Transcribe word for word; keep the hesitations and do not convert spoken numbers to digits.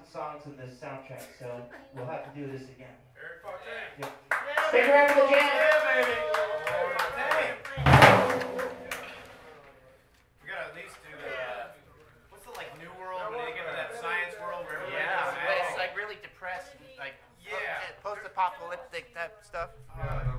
songs in this soundtrack, so we'll have to do this again. Eric Fontaine. Yep. Stick around for the jam. Yeah, baby. Fontaine. We gotta at least do the, what's the like New World when they get to that science world where everybody Yeah, gets but it's mad? like really depressed, like Yeah. post-apocalyptic type stuff. Uh,